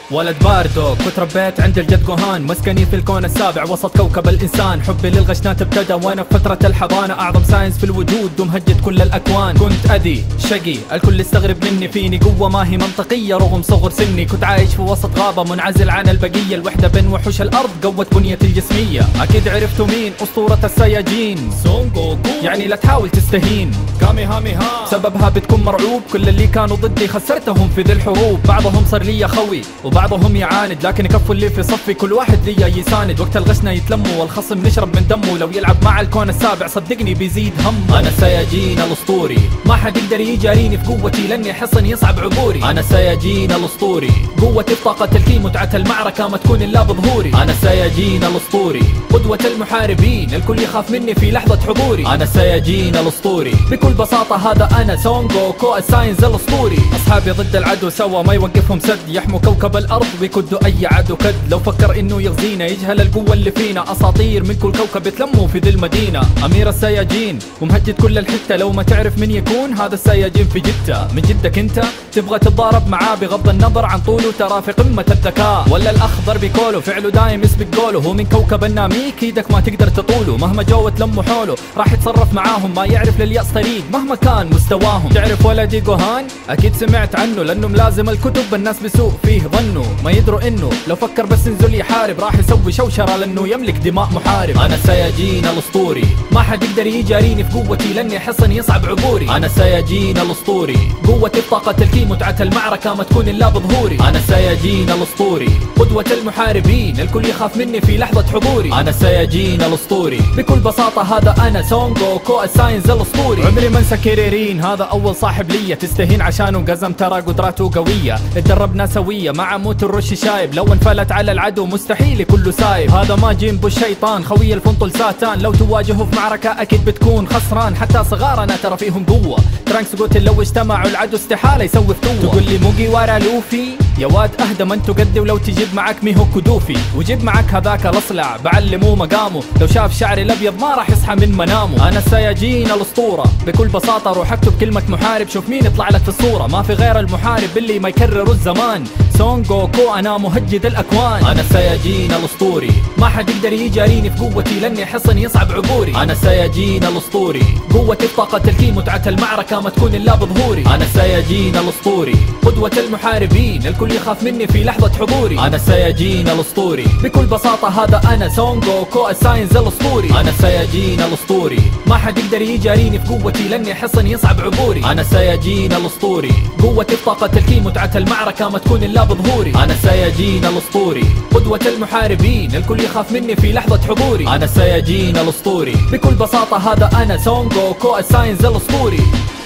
ولد باردوك وتربيت عند الجد جوهان، مسكني في الكون السابع وسط كوكب الإنسان. حبي للغشنات ابتدى وانا في فترة الحضانة، أعظم ساينس في الوجود ومهجد كل الأكوان. كنت أذي شقي الكل يستغرب مني، فيني قوة ما هي منطقية رغم صغر سني. كنت عايش في وسط غابة منعزل عن البقية، الوحدة بين وحوش الأرض قوت بنيتي الجسمية. أكيد عرفتوا مين أسطورة الساياجين؟ سون جوكو، يعني لا تحاول تستهين. كامي هامي ها، سببها بتكون مرعوب. كل اللي كانوا ضدي خسرتهم في ذي الحروب. بعضهم صار لي خوي وبعضهم يعاند، لكن كفوا اللي في صفي كل واحد ليا يساند. وقت الغشنا يتلموا والخصم نشرب من دمه، لو يلعب مع الكون السابع صدقني بيزيد همه. انا الساياجين الاسطوري، ما حد يقدر يجاريني في قوتي لاني حصن يصعب عبوري. انا الساياجين الاسطوري، قوتي في طاقة الكي، متعة المعركة ما تكون الا بظهوري. انا الساياجين الاسطوري، قدوة المحاربين، الكل يخاف مني في لحظة حضوري. انا الساياجين الاسطوري، بكل بساطة هذا انا سون جوكو الساينز الاسطوري. اصحابي ضد العدو سوا ما يوقفهم سد، يحموا كوكب الارض ويكدوا اي عدو كد. لو فكر انه يغزينا يجهل القوة اللي فينا، اساطير من كل كوكب يتلموا في ذي المدينة. امير الساياجين ومهجد كل الحتة، لو ما تعرف من يكون هذا الساياجين في جدة. من جدك انت تبغى تتضارب معاه بغض النظر عن طوله، ترى في قمة الذكاء. ولا الاخضر بيكولو فعله دايم يسبق جوله، هو من كوكب الناميك ايدك ما تقدر تطوله. مهما جو تلموا حوله راح يتصرف معاهم، ما يعرف لليأس طريق مهما كان مستواهم. تعرف ولدي جوهان؟ اكيد سمعت عنه لانه ملازم الكتب، الناس بسوء فيه ظنوا. ما يدروا انه لو فكر بس ينزل يحارب راح يسوي شوشرة لانه يملك دماء محارب. انا الساياجين الاسطوري، ما حد يقدر يجاريني في قوتي لاني حصن يصعب عبوري. انا الساياجين الاسطوري، قوتي بطاقة الكي، متعة المعركة ما تكون الا بظهوري. انا الساياجين الاسطوري، قدوة المحاربين، الكل يخاف مني في لحظة حضوري. انا الساياجين الاسطوري، بكل بساطة هذا انا سون جوكو الساينز الاسطوري. عمري ما انسى كيريرين، هذا اول صاحب ليا تستهين عشانه قزم، ترى قدراته قوية. اتدربنا سوية مع موت الرش شايب، لو انفلت على العدو مستحيل كله سايب. هذا ما جيمبو الشيطان خوي الفنطل ساتان، لو تواجهه في معركة اكيد بتكون خسران. حتى صغارنا ترى فيهم قوة، ترانكس قلت لو اجتمعوا العدو استحالة يسوي فتوة. تقول لي موجي ورا لوفي؟ يا واد اهدى ما انتو قدي، ولو تجيب معك ميهو كودوفي وجيب معك هذاك الاصلع بعلموه مقامه، لو شاف شعري الابيض ما راح يصحى من منامه. انا الساياجين الاسطورة، بكل بساطة روح اكتب كلمة محارب، شوف مين يطلع لك في الصورة. ما في غير المحارب اللي ما يكرر الزمان، سون جوكو انا مهجد الاكوان. انا الساياجين الاسطوري، ما حد يقدر يجاريني في قوتي لاني حصن يصعب عبوري. انا الساياجين الاسطوري، قوتي في طاقة الكي، متعة المعركة ما تكون الا بظهوري. انا الساياجين الاسطوري، قدوة المحاربين، الكل يخاف مني في لحظة حضوري. انا الساياجين الاسطوري، بكل بساطة هذا انا سون جوكو الساينز الاسطوري. انا الساياجين الاسطوري، ما حد يقدر يجاريني في قوتي لاني حصن يصعب عبوري. انا الساياجين الاسطوري، قوتي في طاقة الكي، متعة المعركة ما تكون الا بظهوري. انا الساياجين الاسطوري، قدوة المحاربين، الكل يخاف مني في لحظة حضوري. انا الساياجين الاسطوري، بكل بساطة هذا انا سون جوكو الساينز الاسطوري.